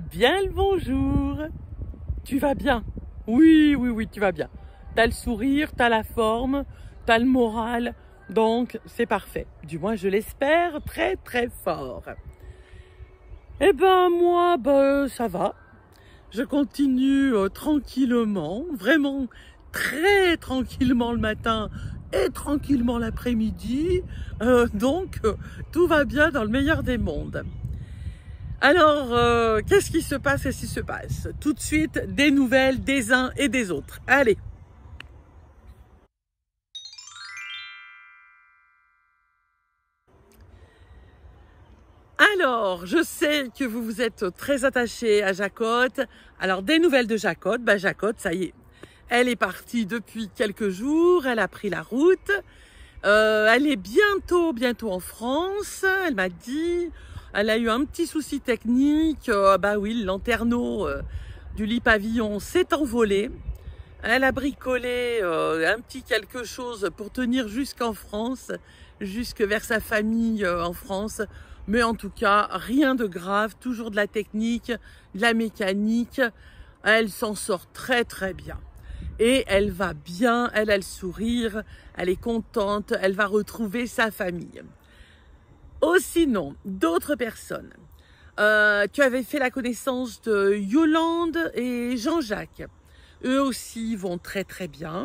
Bien le bonjour. Tu vas bien? Oui, oui, oui, tu vas bien. T'as le sourire, t'as la forme, t'as le moral, donc c'est parfait. Du moins, je l'espère très, très fort. Eh ben, moi, ça va. Je continue tranquillement, vraiment très tranquillement le matin et tranquillement l'après-midi. Tout va bien dans le meilleur des mondes. Alors, qu'est-ce qui se passe? Qu'est-ce qui se passe? Tout de suite, des nouvelles des uns et des autres. Allez! Alors, je sais que vous vous êtes très attachés à Jacotte. Alors, des nouvelles de Jacotte. Jacotte, ça y est, elle est partie depuis quelques jours. Elle a pris la route. Elle est bientôt en France. Elle m'a dit, elle a eu un petit souci technique. Oui, le lanterneau du lit pavillon s'est envolé. Elle a bricolé un petit quelque chose pour tenir jusqu'en France, jusque vers sa famille en France. Mais en tout cas, rien de grave, toujours de la technique, de la mécanique. Elle s'en sort très très bien. Et elle va bien, elle a le sourire, elle est contente, elle va retrouver sa famille. Oh, sinon, d'autres personnes. Tu avais fait la connaissance de Yolande et Jean-Jacques. Eux aussi vont très très bien.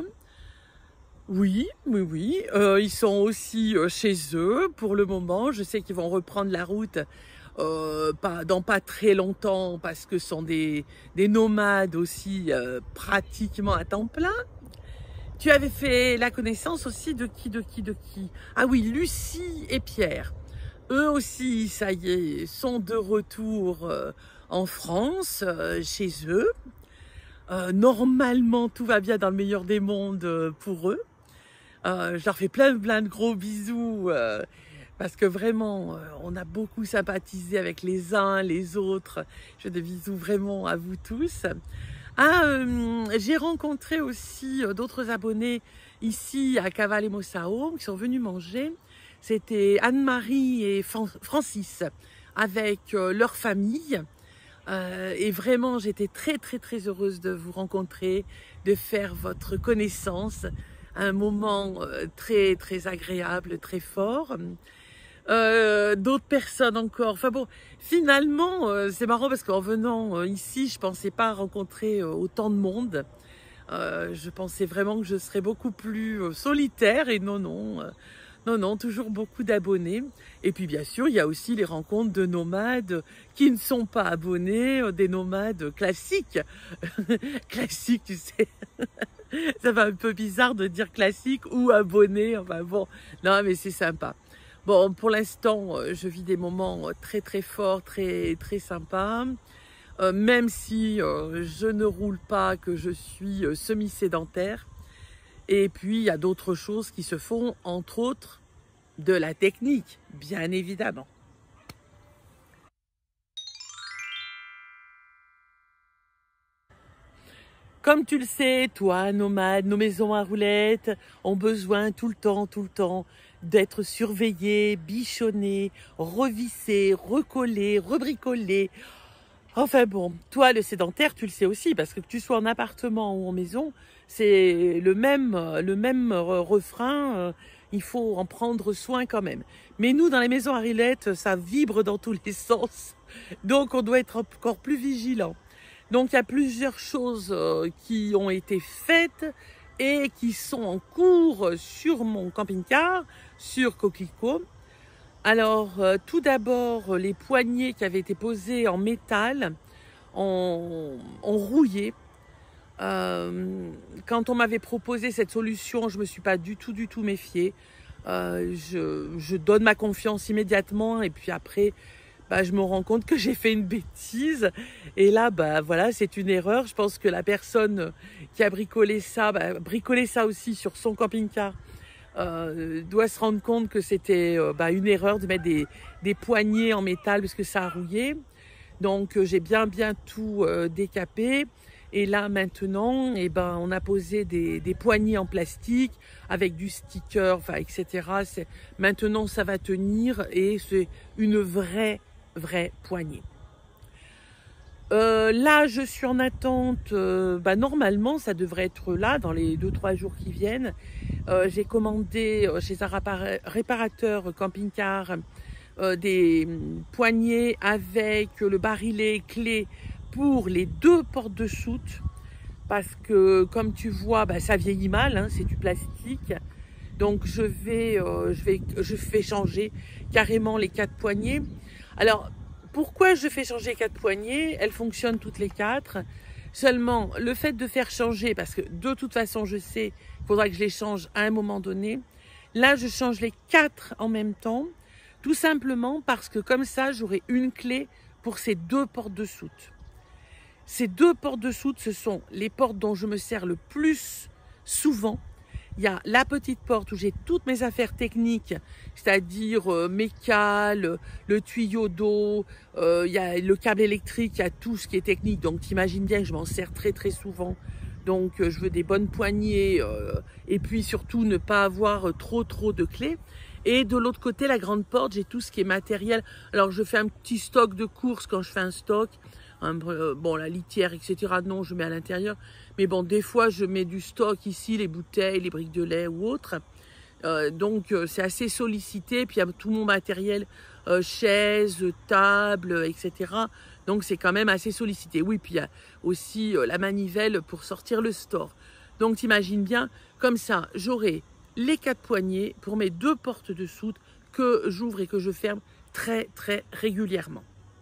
Oui. Ils sont aussi chez eux pour le moment. Je sais qu'ils vont reprendre la route dans pas très longtemps parce que ce sont des nomades aussi pratiquement à temps plein. Tu avais fait la connaissance aussi de qui? Ah oui, Lucie et Pierre. Eux aussi, ça y est, sont de retour en France, chez eux. Normalement, tout va bien dans le meilleur des mondes pour eux. Je leur fais plein de gros bisous parce que vraiment, on a beaucoup sympathisé avec les uns, les autres. Je fais des bisous vraiment à vous tous. J'ai rencontré aussi d'autres abonnés ici à Caval-et-Mossao qui sont venus manger. C'était Anne-Marie et Francis avec leur famille. Et vraiment, j'étais très heureuse de vous rencontrer, de faire votre connaissance. Un moment très agréable, très fort. D'autres personnes encore. Enfin bon, finalement, c'est marrant parce qu'en venant ici, je pensais pas rencontrer autant de monde. Je pensais vraiment que je serais beaucoup plus solitaire et non, toujours beaucoup d'abonnés. Et puis bien sûr, il y a aussi les rencontres de nomades qui ne sont pas abonnés, des nomades classiques. Classiques, tu sais. Ça fait un peu bizarre de dire classique ou abonné. Enfin bon, non mais c'est sympa. Bon, pour l'instant, je vis des moments très forts, très sympas. Même si je ne roule pas, que je suis semi-sédentaire. Et puis, il y a d'autres choses qui se font, entre autres, de la technique, bien évidemment. Comme tu le sais, toi, nomade, nos maisons à roulettes ont besoin tout le temps d'être surveillées, bichonnées, revissées, recollées, rebricolées. Enfin bon, toi, le sédentaire, tu le sais aussi, parce que tu sois en appartement ou en maison, c'est le même refrain, il faut en prendre soin quand même. Mais nous, dans les maisons à roulettes, ça vibre dans tous les sens, donc on doit être encore plus vigilant. Donc il y a plusieurs choses qui ont été faites et qui sont en cours sur mon camping-car, sur Coquelicot. Alors tout d'abord, les poignées qui avaient été posées en métal ont rouillé. Quand on m'avait proposé cette solution, je me suis pas du tout méfiée. Je donne ma confiance immédiatement et puis après, je me rends compte que j'ai fait une bêtise et là voilà, c'est une erreur. Je pense que la personne qui a bricolé ça aussi sur son camping-car doit se rendre compte que c'était une erreur de mettre des poignées en métal parce que ça a rouillé. Donc j'ai bien tout décapé et là maintenant on a posé des poignées en plastique avec du sticker, etc. Maintenant ça va tenir et c'est une vraie poignée. Là, je suis en attente. Normalement, ça devrait être là dans les 2-3 jours qui viennent. J'ai commandé chez un réparateur camping-car des poignées avec le barillet clé pour les 2 portes de soute. Parce que, comme tu vois, ça vieillit mal, hein, c'est du plastique. Donc, je fais changer carrément les 4 poignées. Alors, pourquoi je fais changer 4 poignées? Elles fonctionnent toutes les 4. Seulement, le fait de faire changer, parce que de toute façon, je sais qu'il faudra que je les change à un moment donné. Là, je change les 4 en même temps, tout simplement parce que comme ça, j'aurai une clé pour ces 2 portes de soute. Ces 2 portes de soute, ce sont les portes dont je me sers le plus souvent. Il y a la petite porte où j'ai toutes mes affaires techniques, c'est-à-dire mes cales, le tuyau d'eau, il y a le câble électrique, il y a tout ce qui est technique. Donc t'imagines bien que je m'en sers très très souvent. Donc je veux des bonnes poignées et puis surtout ne pas avoir trop de clés. Et de l'autre côté, la grande porte, j'ai tout ce qui est matériel. Alors je fais un petit stock de courses quand je fais un stock. Bon, la litière, etc. Non, je mets à l'intérieur. Mais bon, des fois, je mets du stock ici, les bouteilles, les briques de lait ou autres. Donc, c'est assez sollicité. Puis, il y a tout mon matériel, chaises, tables, etc. Donc, c'est quand même assez sollicité. Oui, puis il y a aussi la manivelle pour sortir le store. Donc, t'imagines bien, comme ça, j'aurai les 4 poignées pour mes 2 portes de soute que j'ouvre et que je ferme très, très régulièrement.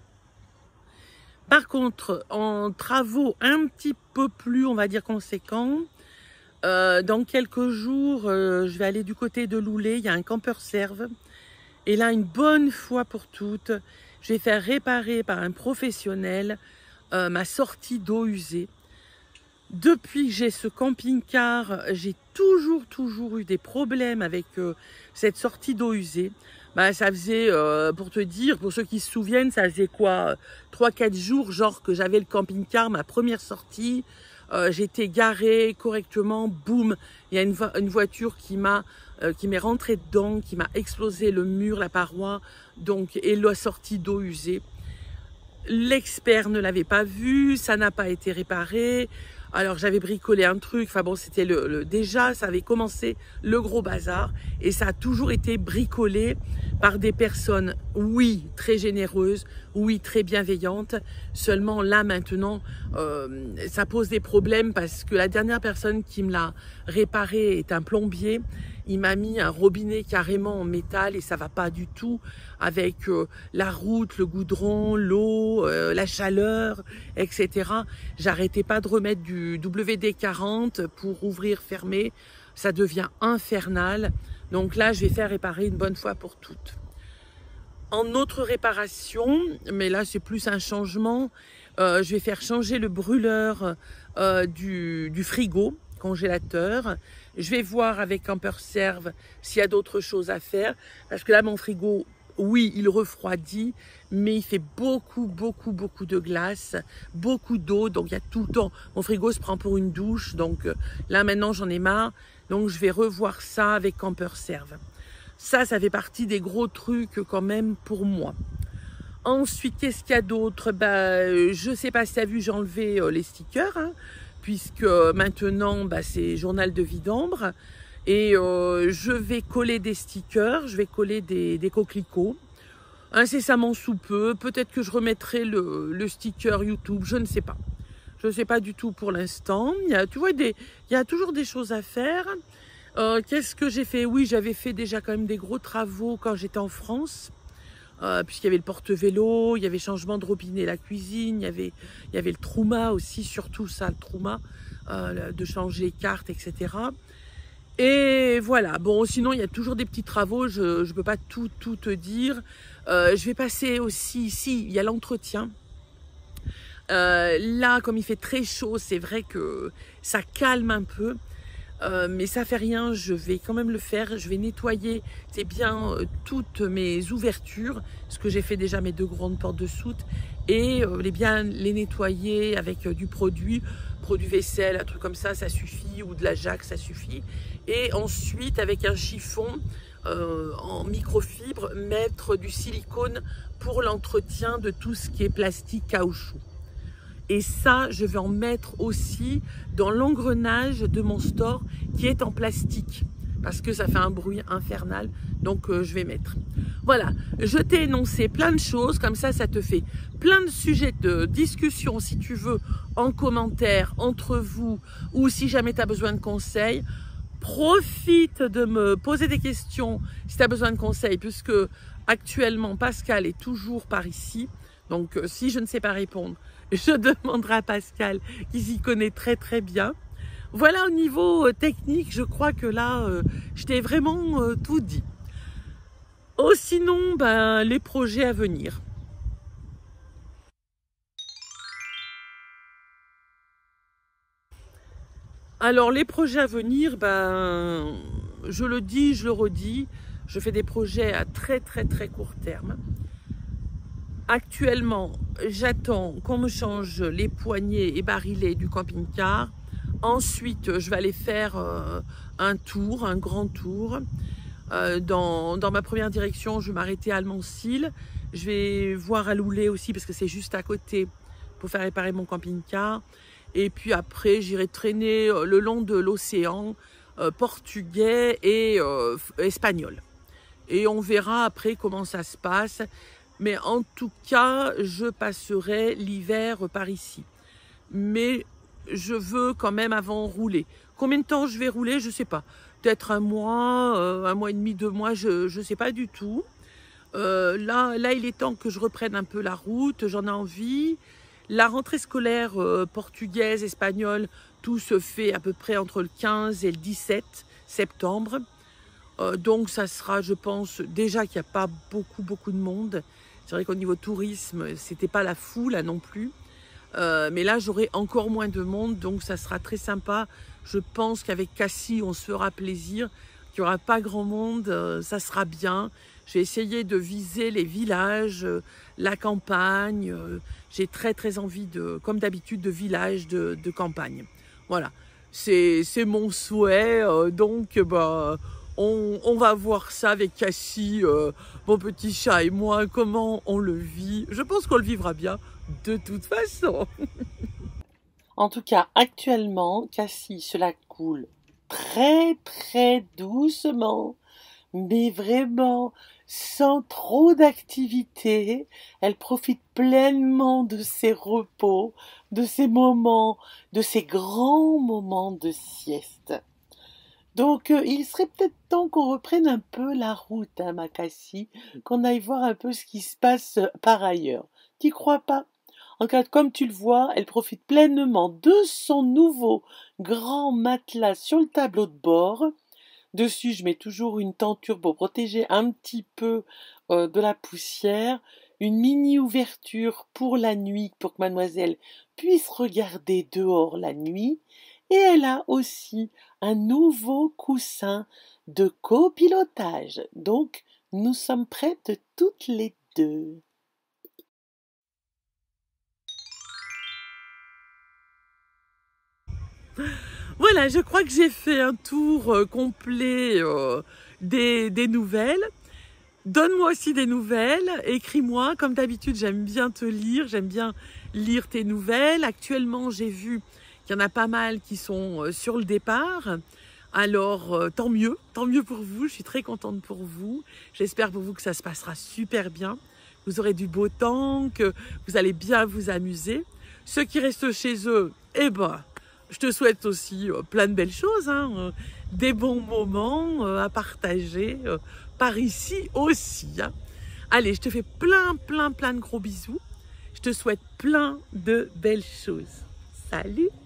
Par contre, en travaux un petit peu plus, on va dire, conséquents, dans quelques jours, je vais aller du côté de Loulé, il y a un campeur-serve. Et là, une bonne fois pour toutes, je vais faire réparer par un professionnel ma sortie d'eau usée. Depuis que j'ai ce camping-car, j'ai toujours eu des problèmes avec cette sortie d'eau usée. Ça faisait, pour te dire, pour ceux qui se souviennent, ça faisait quoi, 3-4 jours, genre que j'avais le camping-car, ma première sortie, j'étais garée correctement, boum, il y a une voiture qui m'est rentrée dedans, qui m'a explosé le mur, la paroi, donc, et la sortie d'eau usée. L'expert ne l'avait pas vu, ça n'a pas été réparé. Alors j'avais bricolé un truc, enfin bon, c'était déjà, ça avait commencé le gros bazar et ça a toujours été bricolé par des personnes, oui, très généreuses, oui, très bienveillantes. Seulement là maintenant, ça pose des problèmes parce que la dernière personne qui me l'a réparé est un plombier. Il m'a mis un robinet carrément en métal et ça va pas du tout avec la route, le goudron, l'eau, la chaleur, etc. J'arrêtais pas de remettre du WD-40 pour ouvrir, fermer. Ça devient infernal. Donc là, je vais faire réparer une bonne fois pour toutes. En autre réparation, mais là c'est plus un changement, je vais faire changer le brûleur du frigo, congélateur. Je vais voir avec CamperServe s'il y a d'autres choses à faire. Parce que là, mon frigo, oui, il refroidit, mais il fait beaucoup de glace, beaucoup d'eau. Donc, il y a tout le temps. Mon frigo se prend pour une douche. Donc, là, maintenant, j'en ai marre. Donc, je vais revoir ça avec CamperServe. Ça fait partie des gros trucs quand même pour moi. Ensuite, qu'est-ce qu'il y a d'autre? Je ne sais pas si tu as vu, j'ai enlevé les stickers. Hein, puisque maintenant, c'est journal de vie d'ambre. Et je vais coller des stickers, je vais coller des coquelicots. Incessamment sous peu, peut-être que je remettrai le sticker YouTube, je ne sais pas. Je ne sais pas du tout pour l'instant. Tu vois, il y a toujours des choses à faire. Qu'est-ce que j'ai fait? Oui, j'avais fait déjà quand même des gros travaux quand j'étais en France. Puisqu'il y avait le porte-vélo, il y avait changement de robinet, la cuisine, il y avait le trouma aussi, surtout ça, le trouma, de changer les cartes, etc. Et voilà, bon, sinon il y a toujours des petits travaux, je ne peux pas tout te dire. Je vais passer aussi ici, il y a l'entretien. Là, comme il fait très chaud, c'est vrai que ça calme un peu. Mais ça fait rien, je vais quand même le faire. Je vais nettoyer, c'est bien, toutes mes ouvertures, ce que j'ai fait déjà mes 2 grandes portes de soute, et bien les nettoyer avec du produit vaisselle, un truc comme ça suffit, ou de la Jack, ça suffit. Et ensuite, avec un chiffon en microfibre, mettre du silicone pour l'entretien de tout ce qui est plastique, caoutchouc. Et ça, je vais en mettre aussi dans l'engrenage de mon store qui est en plastique. Parce que ça fait un bruit infernal, donc je vais mettre. Voilà, je t'ai énoncé plein de choses, comme ça te fait plein de sujets de discussion si tu veux, en commentaire, entre vous, ou si jamais tu as besoin de conseils. Profite de me poser des questions si tu as besoin de conseils, puisque actuellement Pascal est toujours par ici, donc si je ne sais pas répondre, je demanderai à Pascal qui s'y connaît très très bien. Voilà, au niveau technique, je crois que là, je t'ai vraiment tout dit. Oh, sinon, ben, les projets à venir. Alors, les projets à venir, ben, je le dis, je le redis, je fais des projets à très très très court terme. Actuellement, j'attends qu'on me change les poignées et barilets du camping-car. Ensuite, je vais aller faire un tour, un grand tour. Dans ma première direction, je vais m'arrêter à Almancil. Je vais voir à Loulé aussi parce que c'est juste à côté pour faire réparer mon camping-car. Et puis après, j'irai traîner le long de l'océan portugais et espagnol. Et on verra après comment ça se passe. Mais en tout cas, je passerai l'hiver par ici. Mais je veux quand même avant rouler. Combien de temps je vais rouler, je ne sais pas. Peut-être un mois et demi, 2 mois, je ne sais pas du tout. Là, il est temps que je reprenne un peu la route, j'en ai envie. La rentrée scolaire portugaise, espagnole, tout se fait à peu près entre le 15 et le 17 septembre. Donc ça sera, je pense, déjà qu'il n'y a pas beaucoup de monde. C'est vrai qu'au niveau tourisme, c'était pas la foule là non plus. Mais là, j'aurai encore moins de monde, donc ça sera très sympa. Je pense qu'avec Cassie, on se fera plaisir. Il n'y aura pas grand monde, ça sera bien. J'ai essayé de viser les villages, la campagne. J'ai très envie, comme d'habitude, de villages de campagne. Voilà, c'est mon souhait. Donc, bah, on va voir ça avec Cassie, mon petit chat et moi, comment on le vit. Je pense qu'on le vivra bien de toute façon. En tout cas, actuellement, Cassie se la coule très doucement, mais vraiment sans trop d'activité. Elle profite pleinement de ses repos, de ses moments, de ses grands moments de sieste. Donc, il serait peut-être temps qu'on reprenne un peu la route, hein, ma Cassie, qu'on aille voir un peu ce qui se passe par ailleurs. T'y crois pas? En cas, comme tu le vois, elle profite pleinement de son nouveau grand matelas sur le tableau de bord. Dessus, je mets toujours une tenture pour protéger un petit peu de la poussière. Une mini ouverture pour la nuit, pour que mademoiselle puisse regarder dehors la nuit. Et elle a aussi un nouveau coussin de copilotage. Donc, nous sommes prêtes toutes les deux. Voilà, je crois que j'ai fait un tour complet des nouvelles. Donne-moi aussi des nouvelles, écris-moi. Comme d'habitude, j'aime bien te lire, j'aime bien lire tes nouvelles. Actuellement, j'ai vu qu'il y en a pas mal qui sont sur le départ. Alors, tant mieux pour vous. Je suis très contente pour vous. J'espère pour vous que ça se passera super bien. Vous aurez du beau temps, que vous allez bien vous amuser. Ceux qui restent chez eux, eh ben, je te souhaite aussi plein de belles choses, hein, des bons moments à partager par ici aussi. Hein. Allez, je te fais plein de gros bisous. Je te souhaite plein de belles choses. Salut!